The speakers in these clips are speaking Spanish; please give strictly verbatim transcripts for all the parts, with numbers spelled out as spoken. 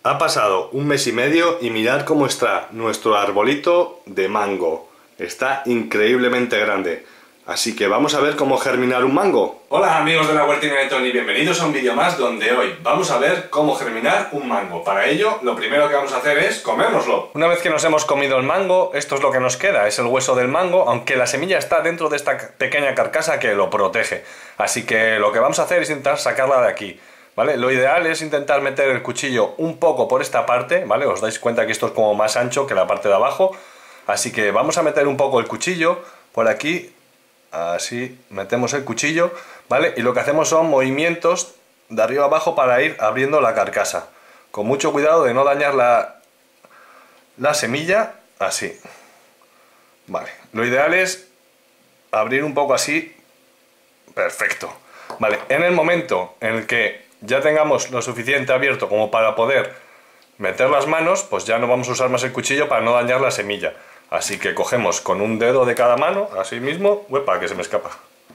Ha pasado un mes y medio y mirad cómo está nuestro arbolito de mango. Está increíblemente grande. Así que vamos a ver cómo germinar un mango. Hola amigos de la Huertina de Tony, bienvenidos a un vídeo más donde hoy vamos a ver cómo germinar un mango. Para ello, lo primero que vamos a hacer es comérnoslo. Una vez que nos hemos comido el mango, esto es lo que nos queda, es el hueso del mango, aunque la semilla está dentro de esta pequeña carcasa que lo protege. Así que lo que vamos a hacer es intentar sacarla de aquí, ¿vale? Lo ideal es intentar meter el cuchillo un poco por esta parte, ¿vale? Os dais cuenta que esto es como más ancho que la parte de abajo. Así que vamos a meter un poco el cuchillo por aquí. Así, metemos el cuchillo, ¿vale? Y lo que hacemos son movimientos de arriba a abajo para ir abriendo la carcasa. Con mucho cuidado de no dañar la, la semilla, así. Vale, lo ideal es abrir un poco así. Perfecto. Vale, en el momento en el que ya tengamos lo suficiente abierto como para poder meter las manos, pues ya no vamos a usar más el cuchillo para no dañar la semilla. Así que cogemos con un dedo de cada mano, así mismo, uepa, que se me escapa.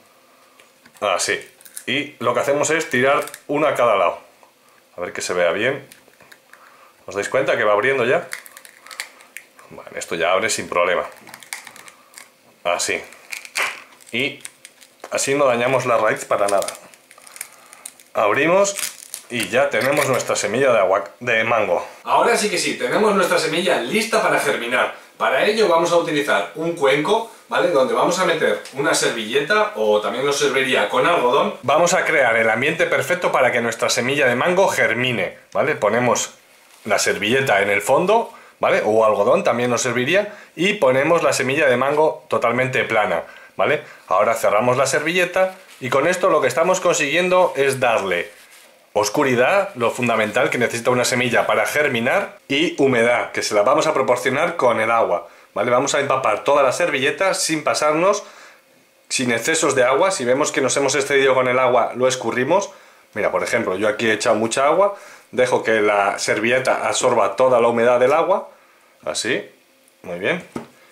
Así. Y lo que hacemos es tirar uno a cada lado. A ver que se vea bien. ¿Os dais cuenta que va abriendo ya? Vale, esto ya abre sin problema. Así. Y así no dañamos la raíz para nada. Abrimos y ya tenemos nuestra semilla de, agua, de mango. Ahora sí que sí, tenemos nuestra semilla lista para germinar. Para ello vamos a utilizar un cuenco, ¿vale? Donde vamos a meter una servilleta o también nos serviría con algodón. Vamos a crear el ambiente perfecto para que nuestra semilla de mango germine, ¿vale? Ponemos la servilleta en el fondo, ¿vale? O algodón también nos serviría y ponemos la semilla de mango totalmente plana, ¿vale? Ahora cerramos la servilleta y con esto lo que estamos consiguiendo es darle oscuridad, lo fundamental que necesita una semilla para germinar, y humedad, que se la vamos a proporcionar con el agua, ¿vale? Vamos a empapar toda la servilleta sin pasarnos, sin excesos de agua. Si vemos que nos hemos excedido con el agua, lo escurrimos. Mira, por ejemplo, yo aquí he echado mucha agua, dejo que la servilleta absorba toda la humedad del agua, así, muy bien.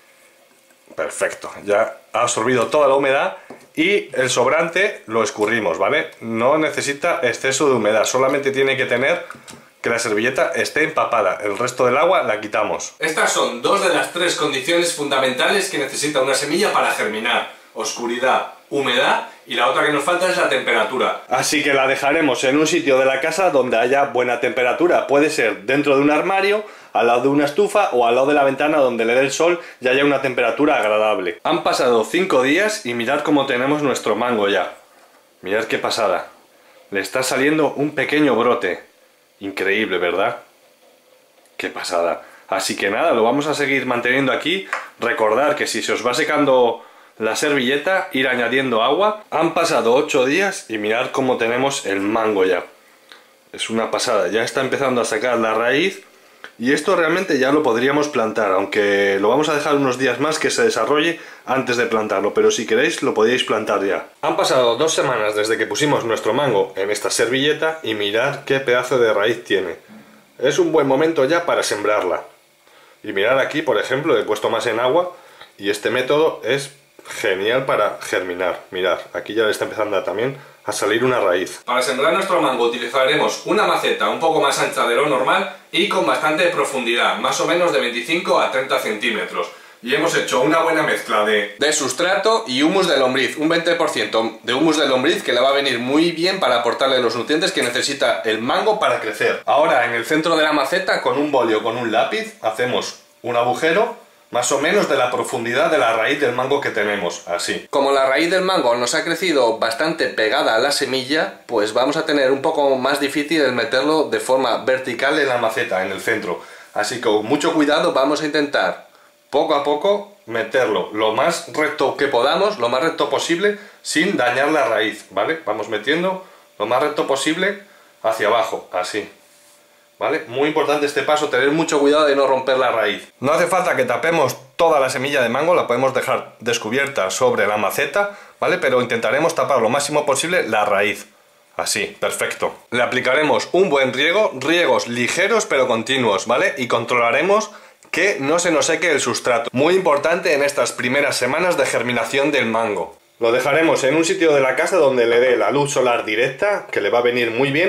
Perfecto, ya ha absorbido toda la humedad y el sobrante lo escurrimos, ¿vale? No necesita exceso de humedad, solamente tiene que tener que la servilleta esté empapada, el resto del agua la quitamos. Estas son dos de las tres condiciones fundamentales que necesita una semilla para germinar: oscuridad, humedad, y la otra que nos falta es la temperatura. Así que la dejaremos en un sitio de la casa donde haya buena temperatura. Puede ser dentro de un armario, al lado de una estufa o al lado de la ventana donde le dé el sol y haya una temperatura agradable. Han pasado cinco días y mirad cómo tenemos nuestro mango ya. Mirad qué pasada. Le está saliendo un pequeño brote. Increíble, ¿verdad? Qué pasada. Así que nada, lo vamos a seguir manteniendo aquí. Recordad que si se os va secando la servilleta, ir añadiendo agua. Han pasado ocho días y mirad cómo tenemos el mango ya. Es una pasada, ya está empezando a sacar la raíz y esto realmente ya lo podríamos plantar, aunque lo vamos a dejar unos días más que se desarrolle antes de plantarlo, pero si queréis lo podéis plantar ya. Han pasado dos semanas desde que pusimos nuestro mango en esta servilleta y mirad qué pedazo de raíz tiene. Es un buen momento ya para sembrarla. Y mirad aquí, por ejemplo, he puesto más en agua y este método es genial para germinar. Mirad, aquí ya le está empezando también a salir una raíz. Para sembrar nuestro mango utilizaremos una maceta un poco más ancha de lo normal y con bastante profundidad, más o menos de veinticinco a treinta centímetros. Y hemos hecho una buena mezcla de, de sustrato y humus de lombriz, un veinte por ciento de humus de lombriz que le va a venir muy bien para aportarle los nutrientes que necesita el mango para crecer. Ahora en el centro de la maceta, con un boli o con un lápiz, hacemos un agujero más o menos de la profundidad de la raíz del mango que tenemos, así. Como la raíz del mango nos ha crecido bastante pegada a la semilla, pues vamos a tener un poco más difícil el meterlo de forma vertical en la maceta, en el centro. Así que con mucho cuidado vamos a intentar poco a poco meterlo lo más recto que podamos, lo más recto posible, sin dañar la raíz, ¿vale? Vamos metiendo lo más recto posible hacia abajo, así. ¿Vale? Muy importante este paso, tener mucho cuidado de no romper la raíz. No hace falta que tapemos toda la semilla de mango, la podemos dejar descubierta sobre la maceta, ¿vale? Pero intentaremos tapar lo máximo posible la raíz. Así, perfecto. Le aplicaremos un buen riego, riegos ligeros pero continuos, ¿vale? Y controlaremos que no se nos seque el sustrato. Muy importante en estas primeras semanas de germinación del mango. Lo dejaremos en un sitio de la casa donde le dé la luz solar directa, que le va a venir muy bien,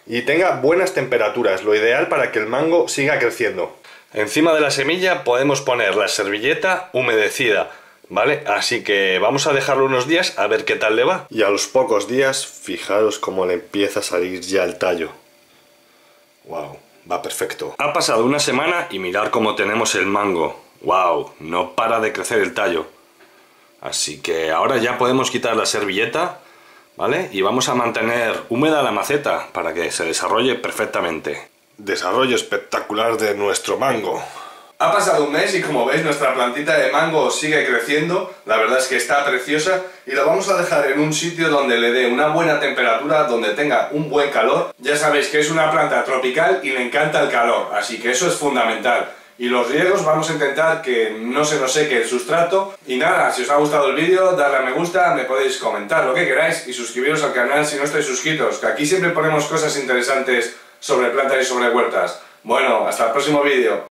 y tenga buenas temperaturas, lo ideal para que el mango siga creciendo. Encima de la semilla podemos poner la servilleta humedecida, ¿vale? Así que vamos a dejarlo unos días a ver qué tal le va. Y a los pocos días, fijaros cómo le empieza a salir ya el tallo. ¡Wow! Va perfecto. Ha pasado una semana y mirad cómo tenemos el mango. ¡Wow! No para de crecer el tallo. Así que ahora ya podemos quitar la servilleta, ¿vale? Y vamos a mantener húmeda la maceta para que se desarrolle perfectamente. Desarrollo espectacular de nuestro mango. Ha pasado un mes y como veis nuestra plantita de mango sigue creciendo, la verdad es que está preciosa y lo vamos a dejar en un sitio donde le dé una buena temperatura, donde tenga un buen calor. Ya sabéis que es una planta tropical y le encanta el calor, así que eso es fundamental. Y los riegos vamos a intentar que no se nos seque el sustrato. Y nada, si os ha gustado el vídeo, darle a me gusta, me podéis comentar lo que queráis y suscribiros al canal si no estáis suscritos, que aquí siempre ponemos cosas interesantes sobre plantas y sobre huertas. Bueno, hasta el próximo vídeo.